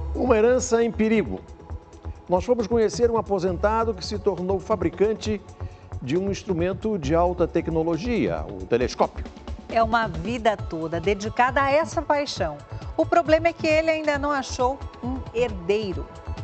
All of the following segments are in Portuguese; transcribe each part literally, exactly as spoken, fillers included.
Uma herança em perigo. Nós fomos conhecer um aposentado que se tornou fabricante de um instrumento de alta tecnologia, o telescópio. É uma vida toda dedicada a essa paixão. O problema é que ele ainda não achou um herdeiro.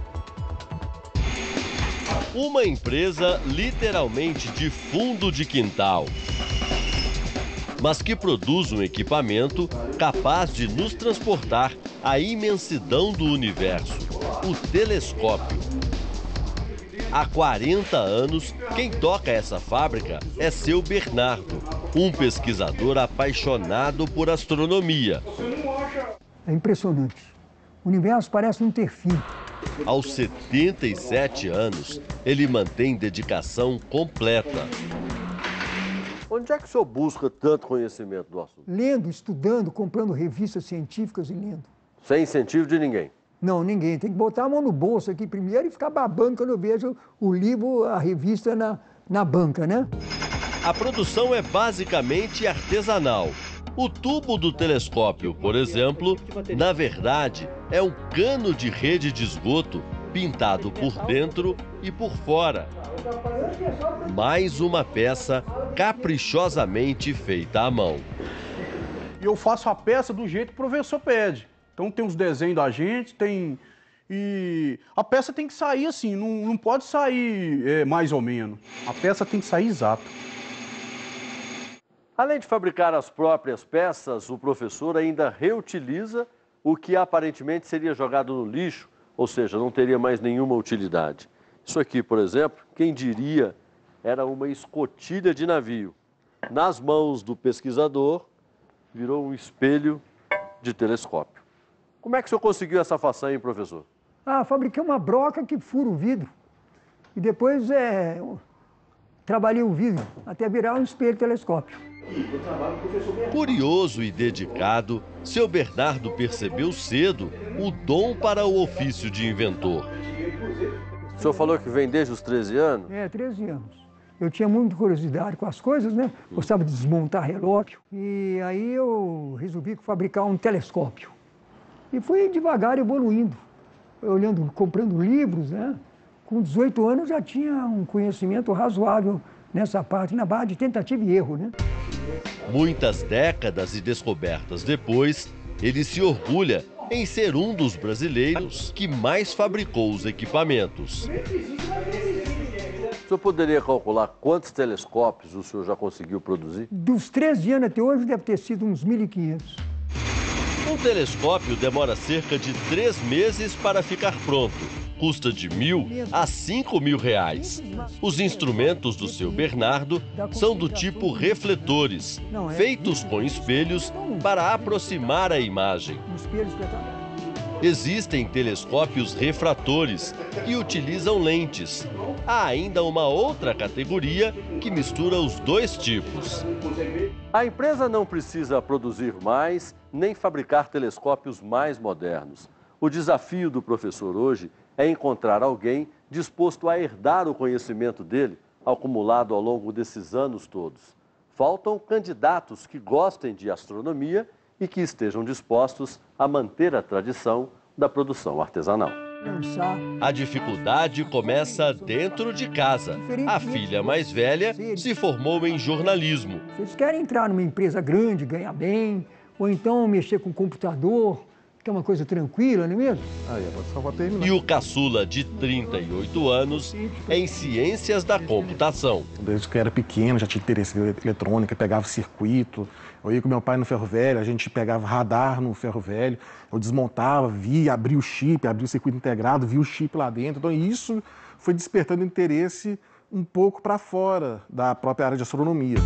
Uma empresa literalmente de fundo de quintal, mas que produz um equipamento capaz de nos transportar à imensidão do universo, o telescópio. Há quarenta anos, quem toca essa fábrica é seu Bernardo, um pesquisador apaixonado por astronomia. É impressionante. O universo parece não ter fim. Aos setenta e sete anos, ele mantém dedicação completa. Onde é que o senhor busca tanto conhecimento do assunto? Lendo, estudando, comprando revistas científicas e lendo. Sem incentivo de ninguém? Não, ninguém. Tem que botar a mão no bolso aqui primeiro e ficar babando quando eu vejo o livro, a revista na, na banca, né? A produção é basicamente artesanal. O tubo do telescópio, por exemplo, na verdade, é um cano de rede de esgoto pintado por dentro e por fora. Mais uma peça caprichosamente feita à mão. E eu faço a peça do jeito que o professor pede. Então tem os desenhos da gente, tem... E a peça tem que sair assim, não, não pode sair é, mais ou menos. A peça tem que sair exata. Além de fabricar as próprias peças, o professor ainda reutiliza o que aparentemente seria jogado no lixo, ou seja, não teria mais nenhuma utilidade. Isso aqui, por exemplo, quem diria, era uma escotilha de navio. Nas mãos do pesquisador, virou um espelho de telescópio. Como é que o senhor conseguiu essa façanha, hein, professor? Ah, fabriquei uma broca que fura o vidro. E depois é, trabalhei o vidro até virar um espelho telescópio. Curioso e dedicado, seu Bernardo percebeu cedo o dom para o ofício de inventor. O senhor falou que vem desde os treze anos? É, treze anos. Eu tinha muita curiosidade com as coisas, né? Gostava de desmontar relógio. E aí eu resolvi fabricar um telescópio. E fui devagar evoluindo, olhando, comprando livros, né? Com dezoito anos já tinha um conhecimento razoável nessa parte, na base de tentativa e erro, né? Muitas décadas e descobertas depois, ele se orgulha em ser um dos brasileiros que mais fabricou os equipamentos. O senhor poderia calcular quantos telescópios o senhor já conseguiu produzir? Dos treze anos até hoje deve ter sido uns mil e quinhentos. Um telescópio demora cerca de três meses para ficar pronto. Custa de mil a cinco mil reais. Os instrumentos do seu Bernardo são do tipo refletores, feitos com espelhos para aproximar a imagem. Existem telescópios refratores, que utilizam lentes. Há ainda uma outra categoria que mistura os dois tipos. A empresa não precisa produzir mais, nem fabricar telescópios mais modernos. O desafio do professor hoje é encontrar alguém disposto a herdar o conhecimento dele, acumulado ao longo desses anos todos. Faltam candidatos que gostem de astronomia e que estejam dispostos a manter a tradição da produção artesanal. A dificuldade começa dentro de casa. A filha mais velha se formou em jornalismo. Vocês querem entrar numa empresa grande, ganhar bem, ou então mexer com computador, que é uma coisa tranquila, não é mesmo? E o caçula de trinta e oito anos em ciências da computação. Desde que eu era pequeno, já tinha interesse em eletrônica, pegava circuito. Eu ia com meu pai no ferro velho, a gente pegava radar no ferro velho, eu desmontava, via, abria o chip, abria o circuito integrado, via o chip lá dentro. Então isso foi despertando interesse um pouco para fora da própria área de astronomia.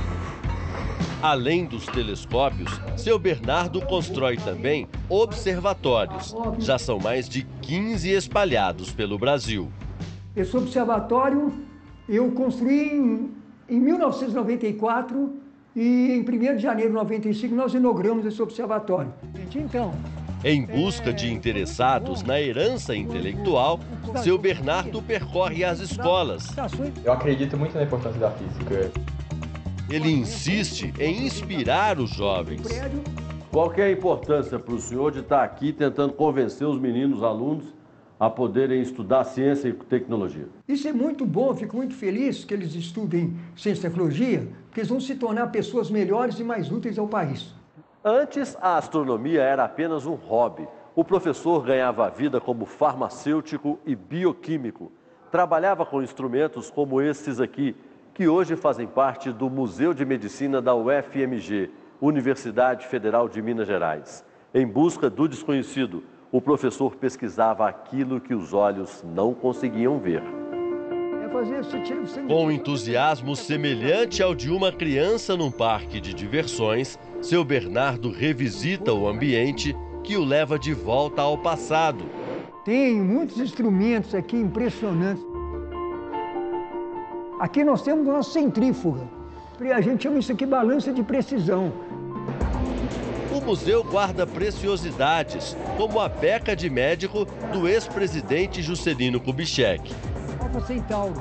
Além dos telescópios, seu Bernardo constrói também observatórios. Já são mais de quinze espalhados pelo Brasil. Esse observatório eu construí em, em mil novecentos e noventa e quatro e em primeiro de janeiro de noventa e cinco nós inauguramos esse observatório. Então, em busca de interessados na herança intelectual, seu Bernardo percorre as escolas. Eu acredito muito na importância da física. Ele insiste em inspirar os jovens. Qual que é a importância para o senhor de estar aqui tentando convencer os meninos, alunos, a poderem estudar ciência e tecnologia? Isso é muito bom, fico muito feliz que eles estudem ciência e tecnologia, porque eles vão se tornar pessoas melhores e mais úteis ao país. Antes, a astronomia era apenas um hobby. O professor ganhava a vida como farmacêutico e bioquímico. Trabalhava com instrumentos como esses aqui, que hoje fazem parte do Museu de Medicina da U F M G, Universidade Federal de Minas Gerais. Em busca do desconhecido, o professor pesquisava aquilo que os olhos não conseguiam ver. Com um entusiasmo semelhante ao de uma criança num parque de diversões, seu Bernardo revisita o ambiente que o leva de volta ao passado. Tem muitos instrumentos aqui impressionantes. Aqui nós temos uma centrífuga. A gente chama isso aqui balança de precisão. O museu guarda preciosidades, como a beca de médico do ex-presidente Juscelino Kubitschek. Alfa Centauro.